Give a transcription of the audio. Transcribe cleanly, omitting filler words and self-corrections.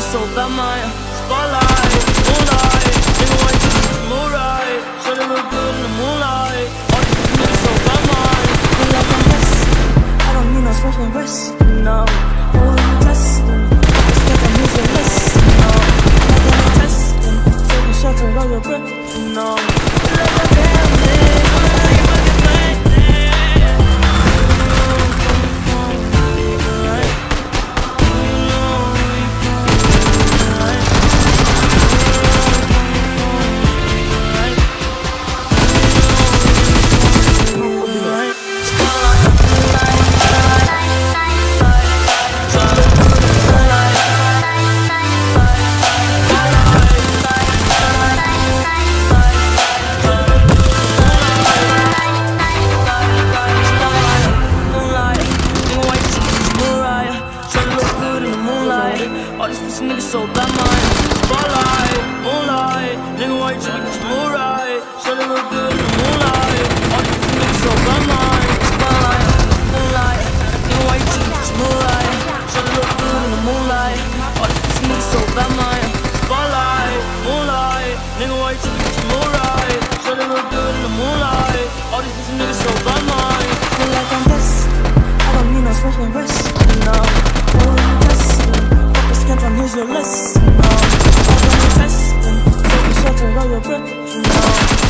so bad, my spotlight, moonlight. Nigga, why you think it's moonlight? Shawty look good in the moonlight. All these bitches niggas so bad, my feel like I'm missing. I don't need no special wrist, no. Oh, you testing? Just think I'm using this, no. Like I'm testing, taking shots at all your grip, no. Like a damn thing, like you fucking playing. Nigga so bad, man. Spotlight, moonlight. Nigga, why you tryna get your mood right? Shawty look good in the moonlight. All these niggas so bad, man. Spotlight, moonlight. Nigga, why you tryna get your mood right? Shawty look good in the moonlight. All these niggas so bad, man. Spotlight, moonlight. Nigga, why you tryna get your mood right? Shawty look good in the moonlight. All these niggas so bad, man. Feel like I'm destined. I don't need no special wrist, no. Oh, you testing? Here's your list, no. I'm testing, taking shots at all your grip, no.